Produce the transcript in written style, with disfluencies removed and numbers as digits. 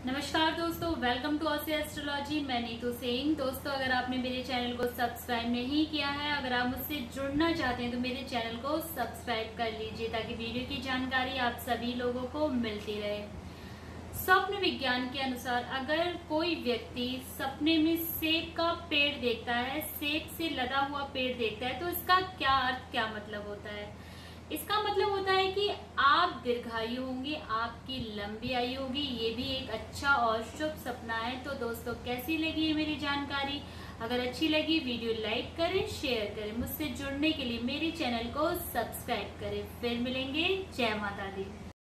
नमस्कार दोस्तों, welcome to Aussie astrology. मैं नीतू सिंह। दोस्तों, अगर आपने मेरे चैनल को सब्सक्राइब नहीं किया है, अगर आप मुझसे जुड़ना चाहते हैं तो मेरे चैनल को सब्सक्राइब कर लीजिए ताकि वीडियो की जानकारी आप सभी लोगों को मिलती रहे। स्वप्न विज्ञान के अनुसार अगर कोई व्यक्ति सपने में सेब का पेड़ देखता है, सेब से लदा हुआ पेड़ देखता है, तो इसका क्या अर्थ, क्या मतलब होता है? इसका मतलब होता है कि आप दीर्घायु होंगे, आपकी लंबी आयु होगी। ये भी एक अच्छा और शुभ सपना है। तो दोस्तों, कैसी लगी है मेरी जानकारी? अगर अच्छी लगी वीडियो लाइक करें, शेयर करें। मुझसे जुड़ने के लिए मेरे चैनल को सब्सक्राइब करें। फिर मिलेंगे। जय माता दी।